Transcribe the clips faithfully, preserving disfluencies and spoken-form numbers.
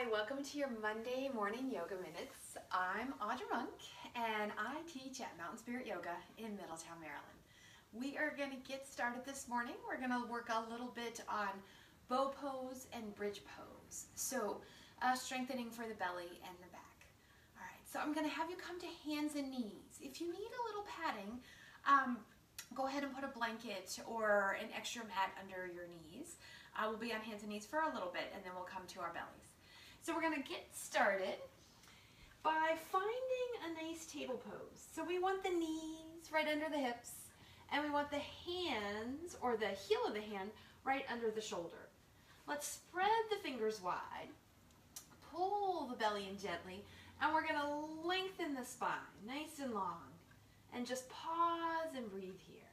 Hi, welcome to your Monday morning yoga minutes. I'm Audra Monk and I teach at Mountain Spirit Yoga in Middletown, Maryland. We are going to get started this morning. We're going to work a little bit on bow pose and bridge pose. So uh, strengthening for the belly and the back. All right, so I'm going to have you come to hands and knees. If you need a little padding, um, go ahead and put a blanket or an extra mat under your knees. Uh, we'll be on hands and knees for a little bit and then we'll come to our bellies. So we're going to get started by finding a nice table pose. So we want the knees right under the hips and we want the hands or the heel of the hand right under the shoulder. Let's spread the fingers wide, pull the belly in gently, and we're going to lengthen the spine nice and long and just pause and breathe here.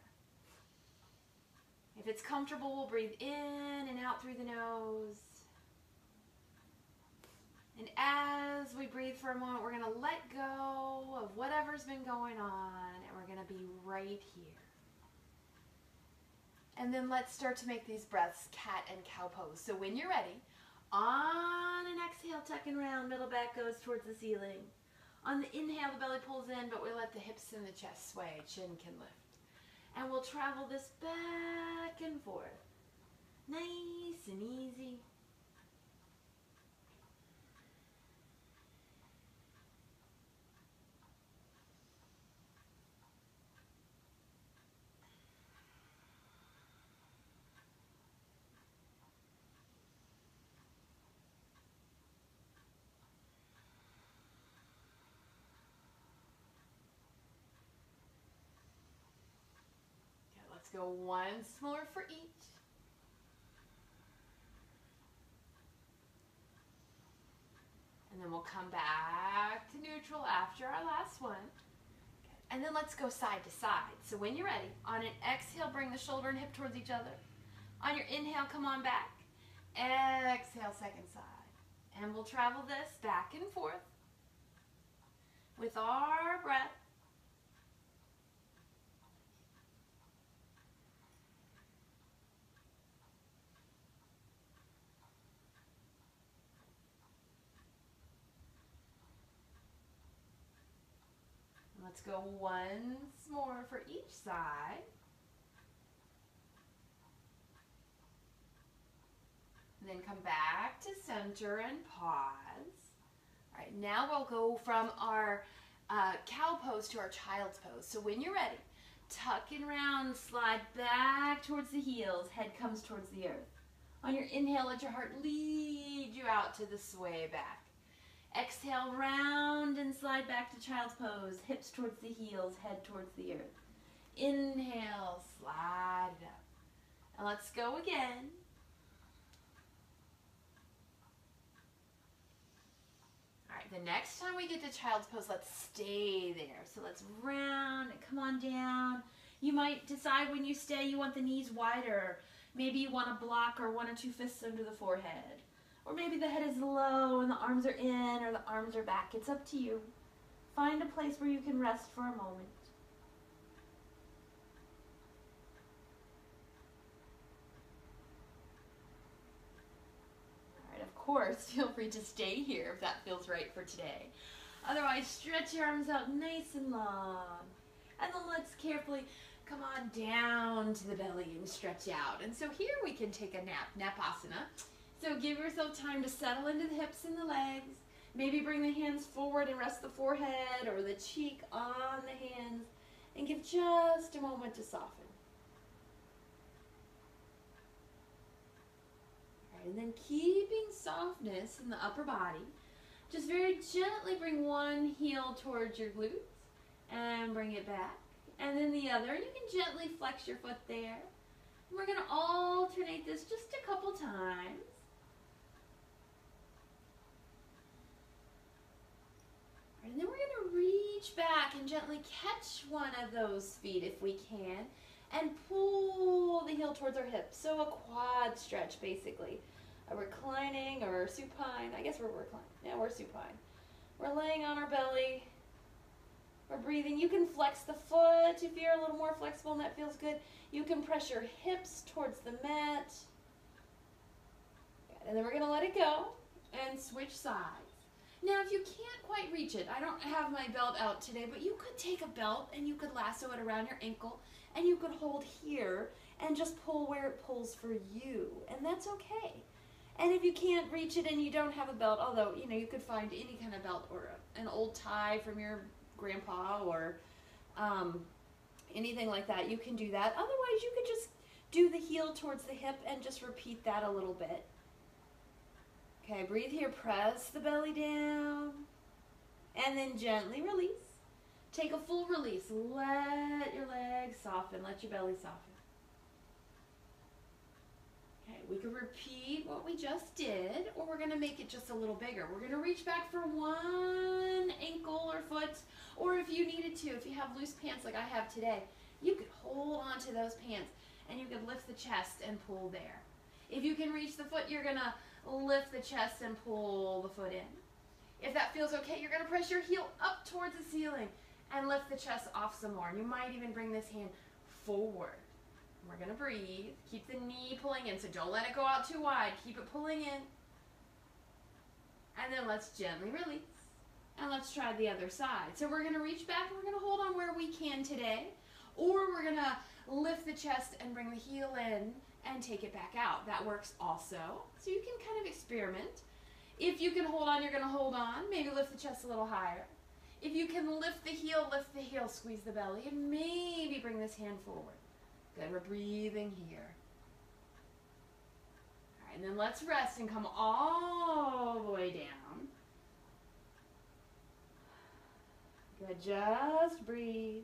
If it's comfortable, we'll breathe in and out through the nose. And as we breathe for a moment, we're going to let go of whatever's been going on, and we're going to be right here. And then let's start to make these breaths cat and cow pose. So when you're ready, on an exhale, tuck and round, middle back goes towards the ceiling. On the inhale, the belly pulls in, but we let the hips and the chest sway, chin can lift. And we'll travel this back and forth, nice and easy. Let's go once more for each. And then we'll come back to neutral after our last one. And then let's go side to side. So when you're ready, on an exhale, bring the shoulder and hip towards each other. On your inhale, come on back. Exhale, second side. And we'll travel this back and forth with our breath. Let's go once more for each side. And then come back to center and pause. All right, now we'll go from our uh, cow pose to our child's pose. So when you're ready, tuck and round, slide back towards the heels, head comes towards the earth. On your inhale, let your heart lead you out to the sway back. Exhale, round and slide back to child's pose, hips towards the heels, head towards the earth. Inhale, slide it up. And let's go again. All right, the next time we get to child's pose, let's stay there. So let's round and come on down. You might decide when you stay you want the knees wider. Maybe you want a block or one or two fists under the forehead. Or maybe the head is low and the arms are in or the arms are back. It's up to you. Find a place where you can rest for a moment. All right, of course, feel free to stay here if that feels right for today. Otherwise, stretch your arms out nice and long. And then let's carefully come on down to the belly and stretch out. And so here we can take a nap, Napasana. So give yourself time to settle into the hips and the legs. Maybe bring the hands forward and rest the forehead or the cheek on the hands. And give just a moment to soften. All right, and then keeping softness in the upper body, just very gently bring one heel towards your glutes and bring it back. And then the other, you can gently flex your foot there. And we're going to alternate this just a couple times. And then we're going to reach back and gently catch one of those feet if we can and pull the heel towards our hips. So a quad stretch basically. A reclining or supine. I guess we're reclining. Yeah, we're supine. We're laying on our belly. We're breathing. You can flex the foot if you're a little more flexible and that feels good. You can press your hips towards the mat. And then we're going to let it go. and switch sides. Now, if you can't quite reach it, I don't have my belt out today, but you could take a belt and you could lasso it around your ankle and you could hold here and just pull where it pulls for you, and that's okay. And if you can't reach it and you don't have a belt, although, you know, you could find any kind of belt or a, an old tie from your grandpa or um, anything like that, you can do that. Otherwise, you could just do the heel towards the hip and just repeat that a little bit. Okay, breathe here, press the belly down, and then gently release. Take a full release. Let your legs soften, let your belly soften. Okay, we can repeat what we just did, or we're going to make it just a little bigger. We're going to reach back for one ankle or foot, or if you needed to, if you have loose pants like I have today, you could hold on to those pants, and you could lift the chest and pull there. If you can reach the foot, you're going to lift the chest and pull the foot in. If that feels okay, you're going to press your heel up towards the ceiling and lift the chest off some more. And you might even bring this hand forward. We're going to breathe. Keep the knee pulling in, so don't let it go out too wide. Keep it pulling in. And then let's gently release. And let's try the other side. So we're going to reach back and we're going to hold on where we can today. Or we're going to lift the chest and bring the heel in and take it back out. That works also. So you can kind of experiment. If you can hold on, you're going to hold on. Maybe lift the chest a little higher. If you can lift the heel, lift the heel, squeeze the belly, and maybe bring this hand forward. Good, we're breathing here. All right, and then let's rest and come all the way down. Good, just breathe.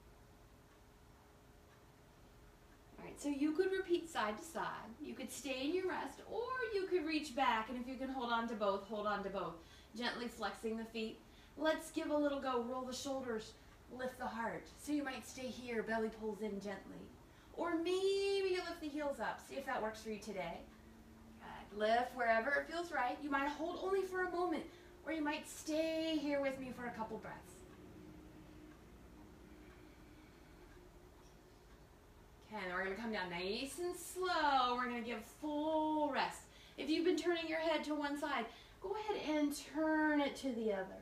All right, so you could repeat side to side. You could stay in your rest, or you could reach back, and if you can hold on to both, hold on to both. Gently flexing the feet. Let's give a little go. Roll the shoulders, lift the heart. So you might stay here, belly pulls in gently. Or maybe you lift the heels up. See if that works for you today. Good. Lift wherever it feels right. You might hold only for a moment, or you might stay here with me for a couple breaths. Okay, and we're going to come down nice and slow. We're going to give full rest. If you've been turning your head to one side, go ahead and turn it to the other.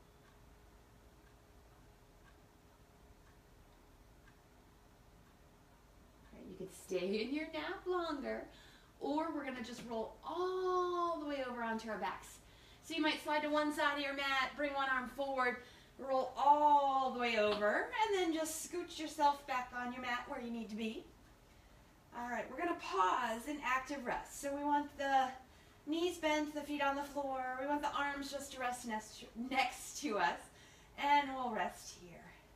You could stay in your nap longer, or we're going to just roll all the way over onto our backs. So you might slide to one side of your mat, bring one arm forward, roll all the way over, and then just scooch yourself back on your mat where you need to be. All right, we're going to pause in active rest. So we want the knees bent, the feet on the floor. We want the arms just to rest next, next to us, and we'll rest here.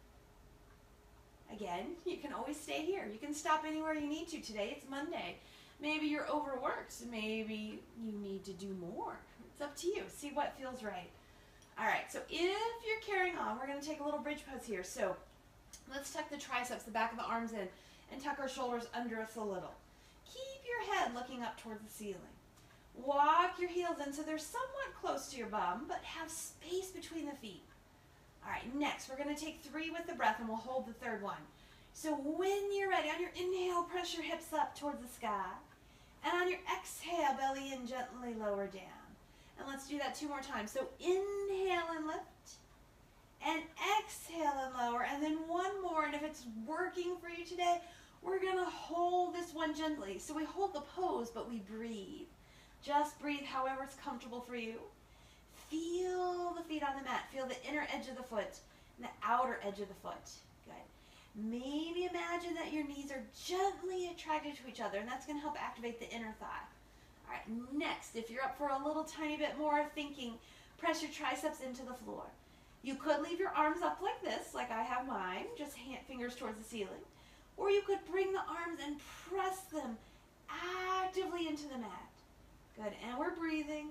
Again, you can always stay here. You can stop anywhere you need to today. It's Monday. Maybe you're overworked. Maybe you need to do more. It's up to you. See what feels right. All right, so if you're carrying on, we're going to take a little bridge pose here. So let's tuck the triceps, the back of the arms in, and tuck our shoulders under us a little. Keep your head looking up towards the ceiling. Walk your heels in so they're somewhat close to your bum, but have space between the feet. All right, next we're going to take three with the breath, and we'll hold the third one. So when you're ready, on your inhale, press your hips up towards the sky. And on your exhale, belly in, gently lower down. And let's do that two more times. So inhale and lift. And exhale and lower. And then one more. And if it's working for you today, we're going to hold this one gently. So we hold the pose, but we breathe. Just breathe however it's comfortable for you. Feel the feet on the mat. Feel the inner edge of the foot and the outer edge of the foot. Good. Maybe imagine that your knees are gently attracted to each other, and that's going to help activate the inner thigh. All right, next, if you're up for a little tiny bit more thinking, press your triceps into the floor. You could leave your arms up like this, like I have mine, just hand, fingers towards the ceiling. Or you could bring the arms and press them actively into the mat. Good, and we're breathing.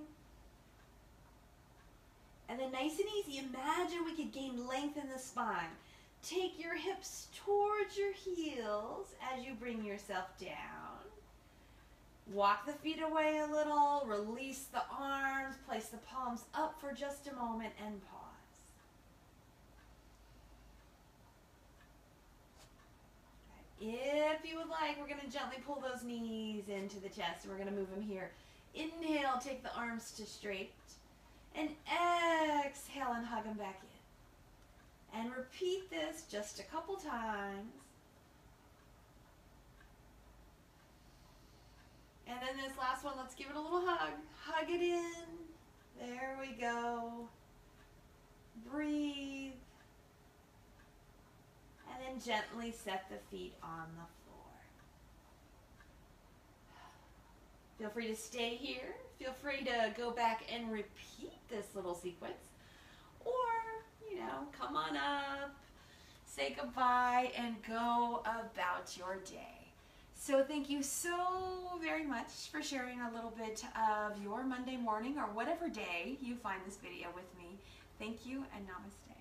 And then nice and easy, imagine we could gain length in the spine. Take your hips towards your heels as you bring yourself down. Walk the feet away a little, release the arms, place the palms up for just a moment and pause. Okay. If you would like, we're going to gently pull those knees into the chest, and we're going to move them here Inhale, take the arms to straight. And exhale and hug them back in. And repeat this just a couple times. And then this last one, let's give it a little hug. Hug it in. There we go. Breathe. And then gently set the feet on the floor. Feel free to stay here. Feel free to go back and repeat this little sequence. Or, you know, come on up, say goodbye, and go about your day. So thank you so very much for sharing a little bit of your Monday morning or whatever day you find this video with me. Thank you and namaste.